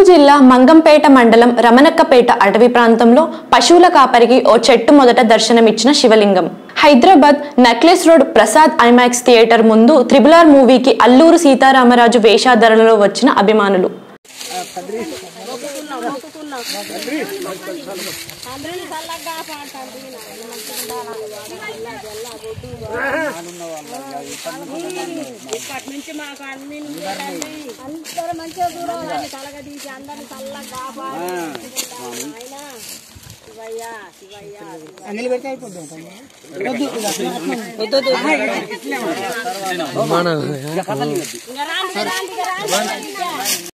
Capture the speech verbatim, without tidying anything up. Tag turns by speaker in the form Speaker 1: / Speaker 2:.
Speaker 1: జిల్లా మంగంపేట మండలం రమణక్కపేట అటవీ ప్రాంతంలో పశువుల కాపరికి ఓ చెట్టు మొదట దర్శనమిచ్చిన శివలింగం. Hyderabad necklace road Prasad IMAX theatre ముందు త్రిబుల్ ఆర్ మూవీకి అల్లూరు సీతారామరాజు వేషధారణలో వచ్చిన అభిమానులు.
Speaker 2: ఇప్పటి నుంచి మాకు అన్ని అందరూ మంచిగా చూడాలని కలగదీసి అందరిని చల్లగా కాపాడాలి. శివయ్య శివయ్య అన్ని పెడితే అయిపోద్ది. ఇంకా రాండి రాండి రాండి